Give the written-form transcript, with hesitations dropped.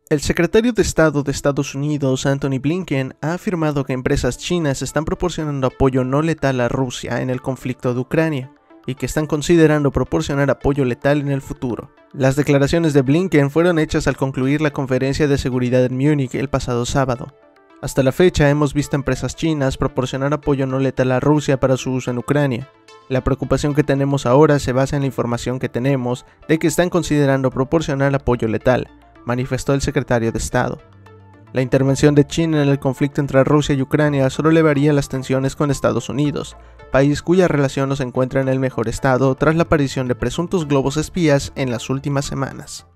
El secretario de Estado de Estados Unidos, Antony Blinken, ha afirmado que empresas chinas están proporcionando apoyo no letal a Rusia en el conflicto de Ucrania, y que están considerando proporcionar apoyo letal en el futuro. Las declaraciones de Blinken fueron hechas al concluir la conferencia de seguridad en Múnich el pasado sábado. Hasta la fecha hemos visto empresas chinas proporcionar apoyo no letal a Rusia para su uso en Ucrania. La preocupación que tenemos ahora se basa en la información que tenemos de que están considerando proporcionar apoyo letal, manifestó el secretario de Estado. La intervención de China en el conflicto entre Rusia y Ucrania solo elevaría las tensiones con Estados Unidos, país cuya relación no se encuentra en el mejor estado tras la aparición de presuntos globos espías en las últimas semanas.